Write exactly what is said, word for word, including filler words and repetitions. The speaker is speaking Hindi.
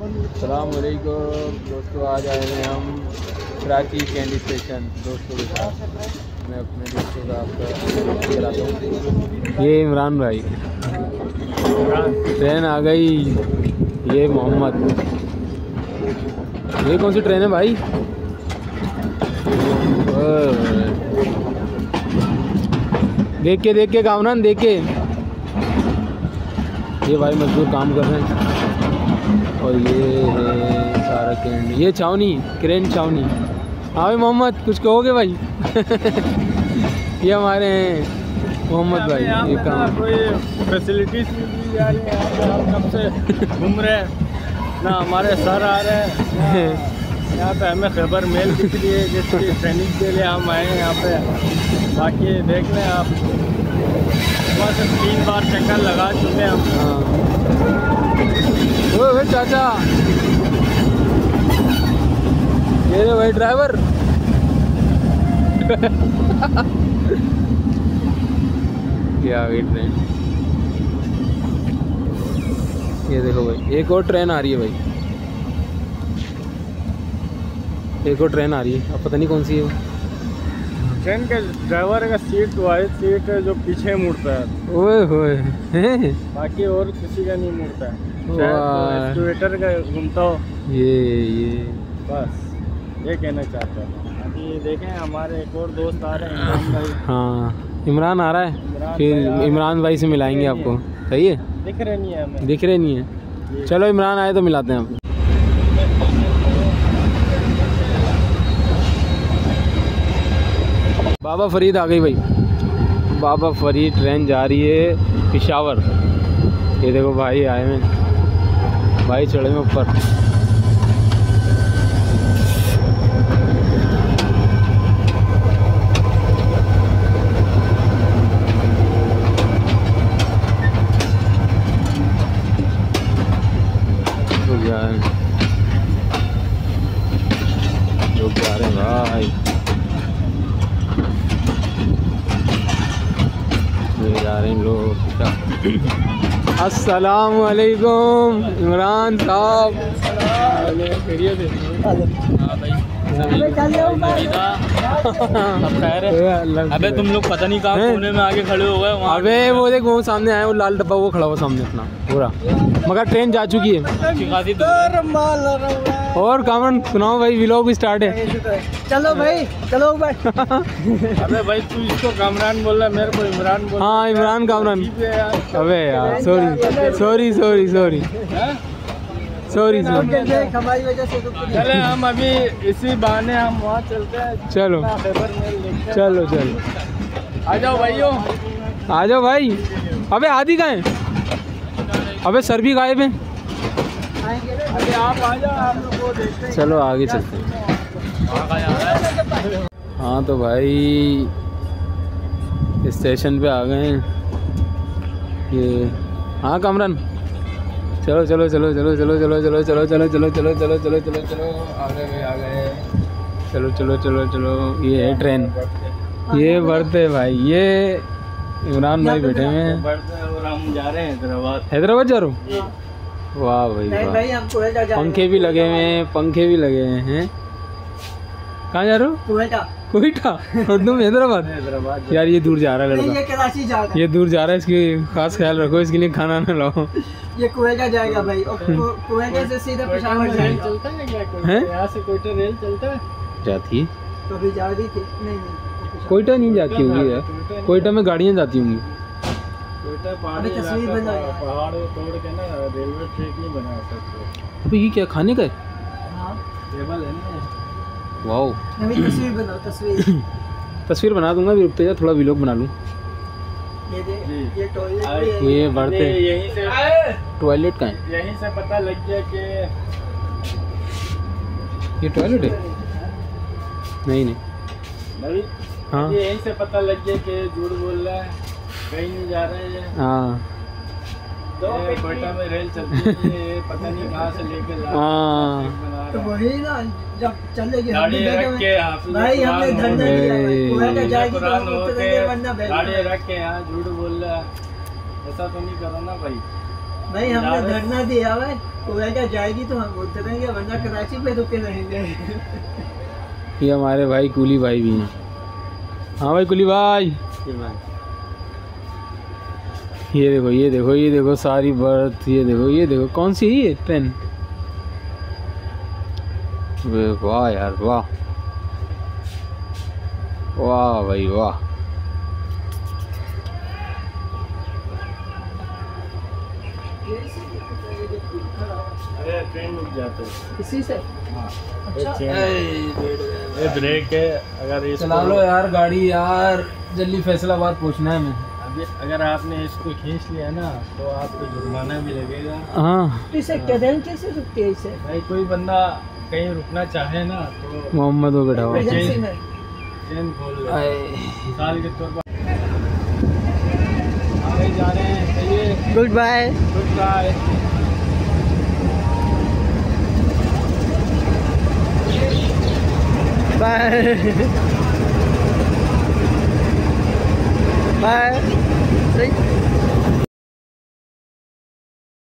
अस्सलाम वालेकुम दोस्तों, आज आए हैं हम कराची कैंडी स्टेशन दोस्तों के साथ। मैं अपने दोस्तों का आपका चलाता हूँ। ये इमरान भाई, ट्रेन आ गई। ये मोहम्मद। ये कौन सी ट्रेन है भाई? देख के देख के कामरान देख के। ये भाई मजदूर काम कर रहे हैं। और ये है सारा कैंडी। ये छावनी, क्रेन छावनी। हाँ भाई मोहम्मद, कुछ कहोगे भाई? ये हमारे हैं मोहम्मद भाई। ये काम कोई फैसिलिटीज मिल जा रही है, हम कब से घूम रहे हैं ना, हमारे सर आ रहे हैं यहाँ पे, हमें खबर मेल दिख रही है जिसकी ट्रेनिंग के लिए हम आए हैं यहाँ पे। बाकी देख लें आप, बस तीन बार चक्कर लगा चुके हैं हम। हाँ ओ चाचा, ये रे भाई ड्राइवर। क्या आ गई ट्रेन। ये देखो भाई, एक और ट्रेन आ रही है भाई। एक और ट्रेन आ रही है, अब पता नहीं कौन सी है। ट्रेन के ड्राइवर का सीट वाइट सीट है जो पीछे मुड़ता है। ओए होए, बाकी और किसी का नहीं मुड़ता है, एक्सकवेटर का घूमता हो। ये ये बस ये कहना चाहता हूँ। अभी देखें हमारे एक और दोस्त आ रहे हैं, इमरान भाई। हाँ इमरान आ रहा है, इमरान फिर इमरान भाई से मिलाएंगे आपको। सही है, दिख रहे नहीं है हमें, दिख रहे नहीं है। चलो इमरान आए तो मिलाते हैं आपको। बाबा फरीद आ गई भाई। बाबा फरीद ट्रेन जा रही है पेशावर। ये देखो भाई आए हैं, भाई चढ़े में ऊपर। लोग जा रहे हैं, लोग जा रहे हैं भाई। जा रहे हैं लोग। अस्सलाम वालेकुम इमरान साहब। अबे तुम लोग पता नहीं कहाँ कोने में आगे खड़े हो गए। अबे वो देख वो सामने आए, वो लाल डब्बा वो खड़ा हुआ सामने अपना पूरा, मगर ट्रेन जा चुकी है। और कामरान सुनाओ भाई, व्लॉग स्टार्ट है। चलो भाई, चलो भाई। अबे भाई तू इसको कामरान बोल रहा है, मेरे को इमरान बोल। हाँ इमरान कामरान। अबे यार sorry sorry sorry sorry sorry sorry. हमारी वजह से चले हम अभी इसी बहाने हम वहाँ चलते हैं। चलो चलो चलो, आ जाओ भाइयों, आ जाओ भाई। अबे आदि कहाँ है? अबे सर भी गायब है। अभी आप आ जाओ, आप लोग को देखते हैं। चलो आगे चलते हैं। हाँ तो भाई स्टेशन पे आ गए हैं ये। हाँ कामरान, चलो चलो चलो चलो चलो चलो चलो चलो चलो चलो चलो चलो चलो चलो चलो आ गए आ गए। चलो चलो चलो चलो, ये है ट्रेन, ये बर्थ है भाई। ये इमरान भाई बैठे हुए हैं और हम जा रहे हैं हैदराबाद। हैदराबाद जा रहे हो? वाह भाई वाह, पंखे भी लगे हुए हैं, पंखे भी लगे हुए हैं। कहाँ जा रहे हो? कोयटा। कोयटा और तुम हैदराबाद? हैदराबाद यार ये दूर जा रहा है ये लड़का, कराची जा रहा है। ये दूर जा रहा है, इसकी खास ख्याल रखो, इसके लिए खाना ना लाओ। ये कोयटा जाएगा भाई, और कोयटा से सीधा पेशावर जाएगा। चलता है क्या कोयटा? हैं? यहाँ से कोयटा रेल चलता है? जाती है, कभी जा रही थी? नहीं नहीं, कोयटा नहीं जाती होंगी यार, कोयटा में गाड़ियाँ जाती होंगी। कोयटा पहाड़ी अभी तस्वीर इलाका, बनाया। पहाड़ तोड़ के ना रेलवे ट्रैक नहीं बना सकते। अबे ये क्या खाने का है? हाँ टेबल है ना। वाह, अभी तस्वीर बनाओ, तस्वीर। तस्वीर बना दूंगा, अभी रुकते जा थोड़ा व्लॉग बना लूँ। ये दे, जी। ये टॉयलेट भी है। ये बढ़ते यहीं से टॉयलेट कहाँ है? यहीं से पता लग गया कि ये टॉयलेट है? नहीं नहीं, नहीं, हाँ ये यहीं से पता लग गया कि झूठ बोल रहा है, कहीं नहीं जा रहे हैं। हाँ ये कोयटा में रेल चलती है, ये पता नहीं कहाँ से लेके ला हाँ। तो वही ना, जब चलेगी हम गाड़ी भी बैठे रख हुए- के हाफिज भाई हमने कुरान धरना हो दिया भाई। गए। कोयटा जाएगी तो कुरान हम हो उतरेंगे, के वरना बैठ गाड़ी जाएंगे। रख के यहाँ झूठ बोल रहा है, ऐसा तो नहीं करो ना भाई। भाई हमने धरना दिया है, कुवैत जाएगी तो हम उतरेंगे, वरना कराची पे रुके रहेंगे। ये हमारे भाई कुली भाई भी हैं। हाँ भाई कुली भाई, ये देखो ये देखो ये देखो सारी बर्थ, ये देखो ये देखो कौन सी है ये ट्रेन। वाह यार वाह, वाह भाई वाह। अरे ट्रेन रुक जाते हैं इसी से। ये चेन- ये ब्रेक है, अगर इसको चला लो यार गाड़ी यार, जल्दी फैसलाबाद पहुंचना है मैं। अभी अगर आपने इसको खींच लिया ना तो आपको जुर्माना भी लगेगा। हाँ इसे ट्रेन कैसे रुकती है इसे? भाई कोई बंदा कहीं रुकना चाहे ना तो मोहम्मद वो बैठा हुआ। एजेंसी में। ट्रेन खोल ले, आए। मिसाल के तौर पर आगे जा रहे हैं। चलिए good bye. Good bye. Bye bye.